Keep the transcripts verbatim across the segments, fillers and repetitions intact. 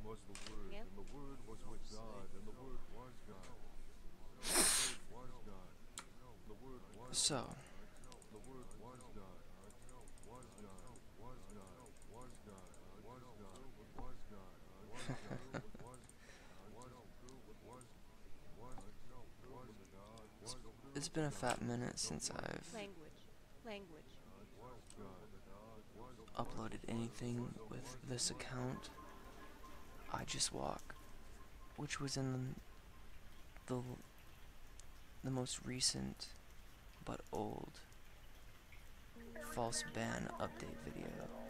was the Word, Yep. and the Word was with God, and the Word was God. The Word was God. The Word was So, God. The Word was God. Was God. Was God. Was God. Was God. Was God. Was God. Was was was was was God. it's, Was it's been a God. fat minute The since Word I've Language. Language. was God. Was uploaded anything with this account. I Just Walk, which was in the, the most recent but old false ban update video.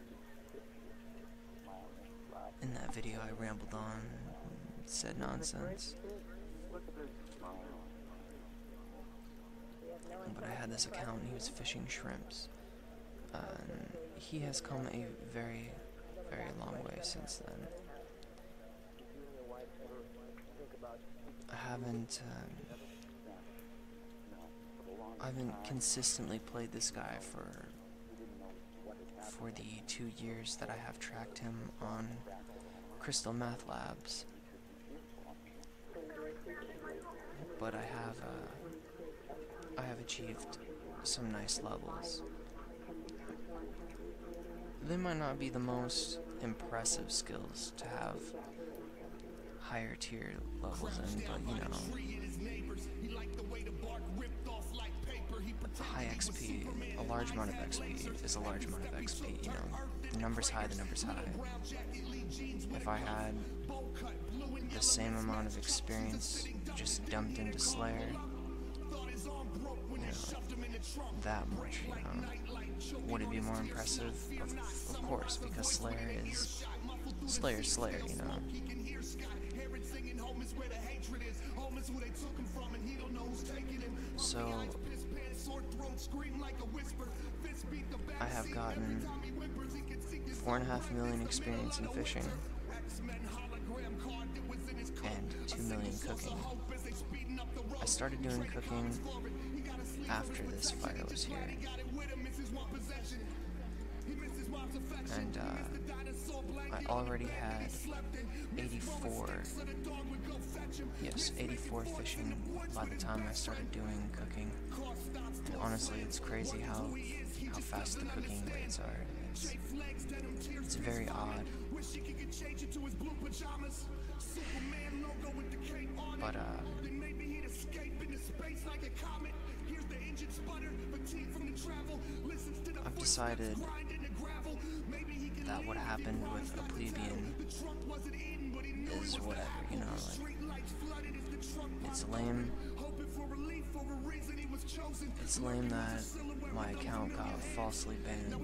In that video I rambled on, said nonsense, but I had this account and he was fishing shrimps. Uh, and he has come a very, very long way since then. I haven't, um, I haven't consistently played this guy for, for the two years that I have tracked him on Crystal Math Labs. But I have, uh, I have achieved some nice levels. They might not be the most impressive skills to have higher tier levels in, but you know, high X P, a large amount of X P is a large amount of X P, you know, the number's high, the number's high. If I had the same amount of experience just dumped into Slayer, you know, that much, you know, would it be more impressive? Of, of course, because Slayer is, Slayer's Slayer, you know. So, I have gotten four and a half million experience in fishing and two million cooking. I started doing cooking after this fire was here, and uh, I already had eighty-four, yes, eighty-four fishing by the time I started doing cooking. And honestly, it's crazy how how fast the cooking rates are. It's, it's very odd. But uh, I've decided that what happened with a plebeian is whatever, you know, like, it's lame. It's lame that my account got falsely banned,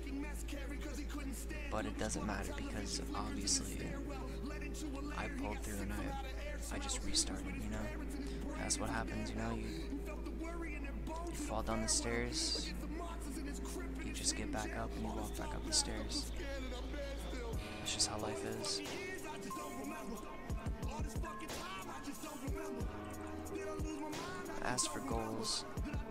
but it doesn't matter because obviously I pulled through and I, I just restarted, you know. That's what happens, you know, you, you fall down the stairs, you just get back up and you walk back up the stairs. That's just how life is. I asked for goals.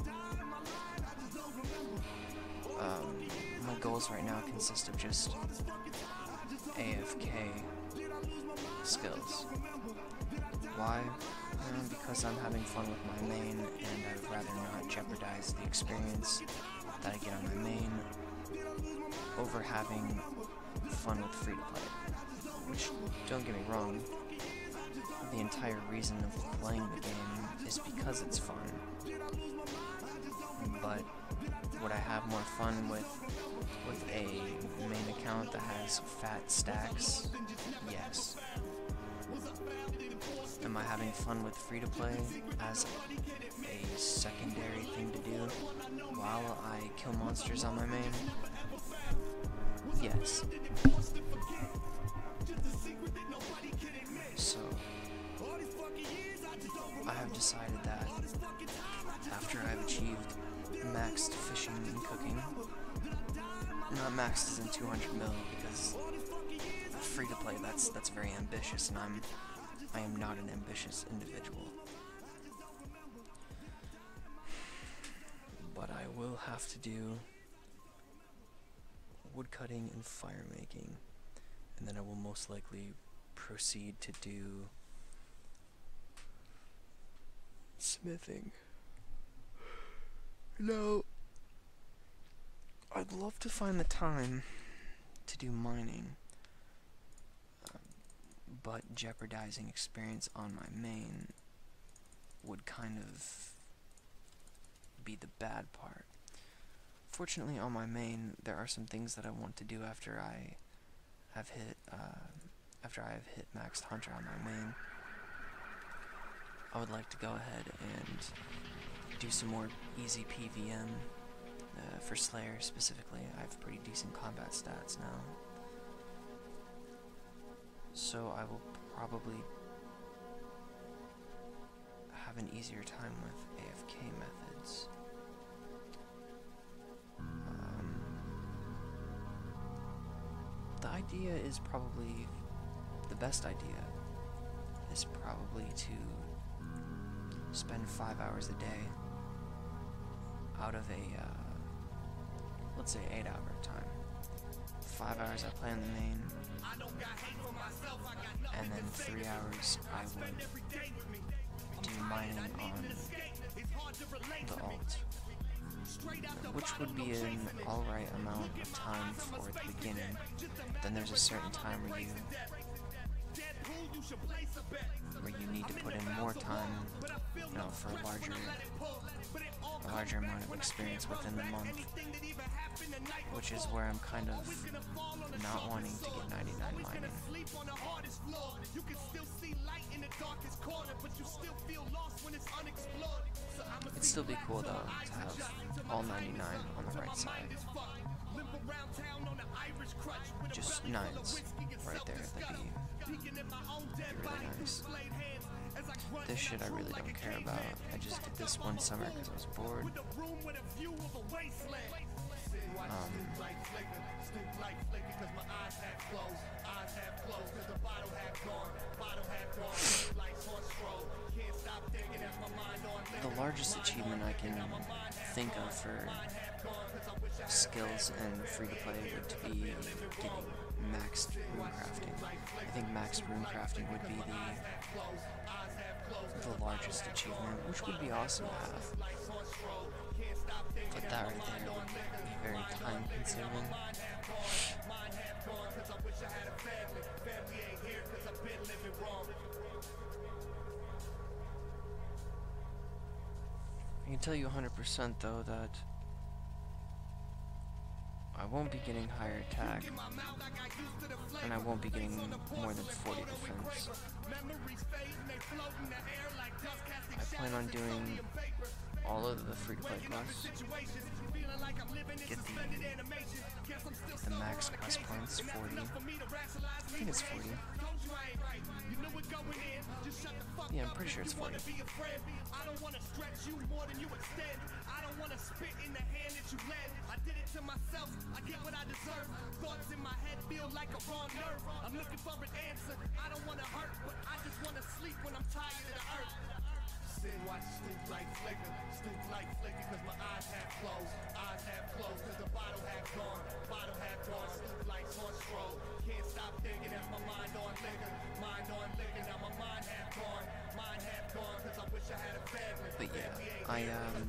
Um, my goals right now consist of just A F K skills. Why? Um, because I'm having fun with my main, and I would rather not jeopardize the experience that I get on my main over having fun with free-to-play. Which, don't get me wrong, the entire reason of playing the game is because it's fun. But would I have more fun with with a main account that has fat stacks? Yes. Am I having fun with free-to-play as a secondary thing to do while I kill monsters on my main? Yes. So, I have decided that after I've achieved maxed fishing and cooking, not maxed as in two hundred mil because free to play, that's that's very ambitious, and I'm I am not an ambitious individual. But I will have to do woodcutting and fire making, and then I will most likely proceed to do smithing. No. I'd love to find the time to do mining, uh, but jeopardizing experience on my main would kind of be the bad part. Fortunately, on my main, there are some things that I want to do after I have hit, uh, after I have hit maxed hunter on my main. I would like to go ahead and do some more easy P V M. Uh, for Slayer specifically, I have pretty decent combat stats now. So I will probably have an easier time with A F K methods. Um, the idea is probably, the best idea is probably to spend five hours a day out of a, uh, let's say eight hour time. Five hours I play on the main, and then three hours I would do mining on the alt, which would be an alright amount of time for the beginning. Then there's a certain time where you where you need to put in more time, you know, for a larger a larger amount of experience within the month, which is where I'm kind of not wanting to get ninety-nine mining. It'd still be cool though to have all ninety-nine on the right side. Just nines right there, that'd be really nice. This shit I really don't care about. I just did this one summer because I was bored. Um, the largest achievement I can think of for skills and free-to-play would be getting maxed rune crafting. I think maxed rune crafting would be the the largest achievement, which would be awesome to have. But that right there would be very time consuming. I can tell you one hundred percent though that I won't be getting higher attack, and I won't be getting more than forty defense. I plan on doing all of the free-to-play quests, get the, get the max quest points, forty, I think it's forty. Yeah, I'm pretty sure it's forty. I'm looking for an answer. I don't want to hurt, but I just want to sleep when I'm tired of the earth. Sit, watch stoop like flicker, stoop like flicker, cause my eyes half closed, eyes half closed, cause the bottle half gone, bottle half gone, stoop like horse roll. Can't stop thinking, that's my mind on liquor, mind on liquor, now my mind half gone, mind half gone, cause I wish I had a family. But yeah, I um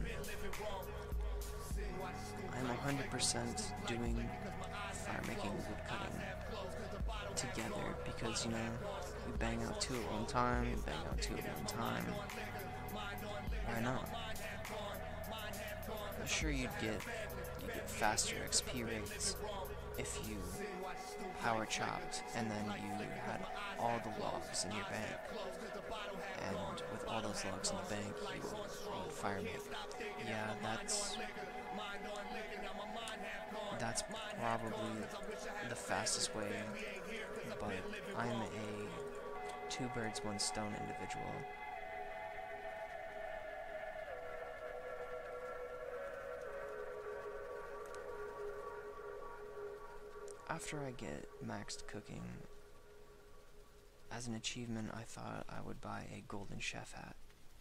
I'm one hundred percent doing fire making wood cutting together because, you know, you bang out two at one time, you bang out two at one time. Why not? I'm sure you'd get you get faster X P rates if you power chopped and then you had all the logs in your bank. And with all those logs in the bank, you would, you would fire make. Yeah, that's that's probably the fastest way, but I'm a two birds, one stone individual. After I get maxed cooking, as an achievement, I thought I would buy a golden chef hat.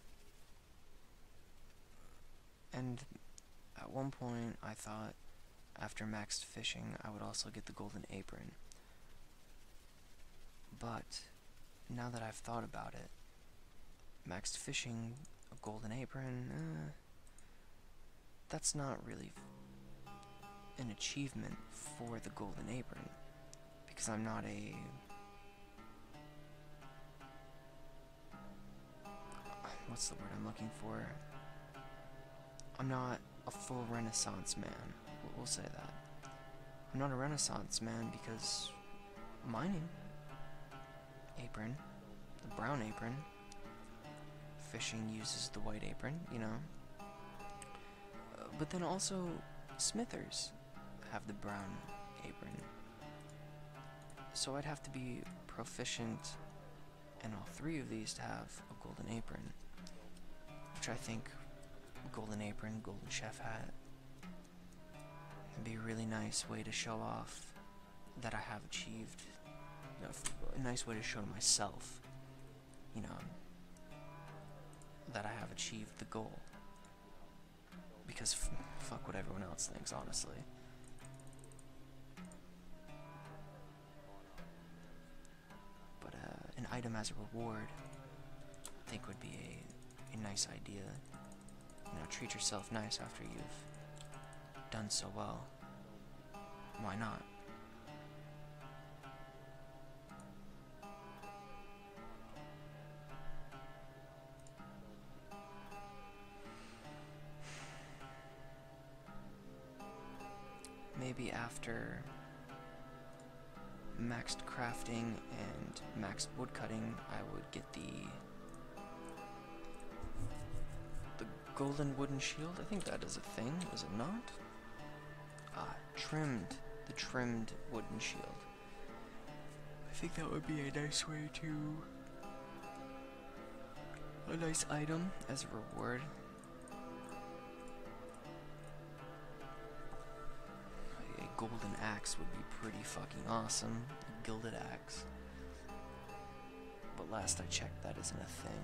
And at one point, I thought after maxed fishing, I would also get the golden apron. But now that I've thought about it, maxed fishing, a golden apron, uh, that's not really an achievement for the golden apron, because I'm not a... what's the word I'm looking for? I'm not a full Renaissance man, we'll say that. I'm not a Renaissance man because mining, apron, the brown apron, fishing uses the white apron, you know. Uh, but then also smithers have the brown apron. So I'd have to be proficient in all three of these to have a golden apron, which I think golden apron, golden chef hat would be a really nice way to show off that I have achieved, you know, a nice way to show to myself, you know, that I have achieved the goal. Because f fuck what everyone else thinks, honestly. But uh, an item as a reward, I think would be a, a nice idea. You know, treat yourself nice after you've done so well. Why not? Maybe after maxed crafting and maxed woodcutting, I would get the the golden wooden shield. I think that is a thing, is it not? Ah, trimmed, the trimmed wooden shield. I think that would be a nice way to, a nice item as a reward. Golden axe would be pretty fucking awesome. A gilded axe. But last I checked, that isn't a thing.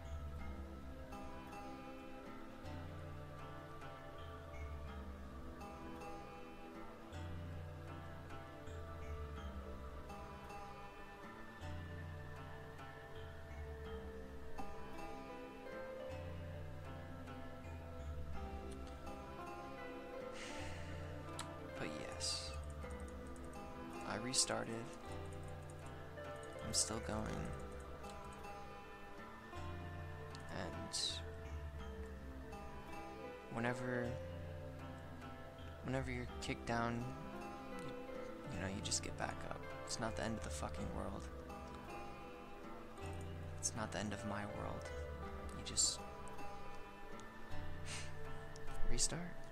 I restarted. I'm still going. And whenever whenever you're kicked down, you, you know, you just get back up. It's not the end of the fucking world. It's not the end of my world. You just restart.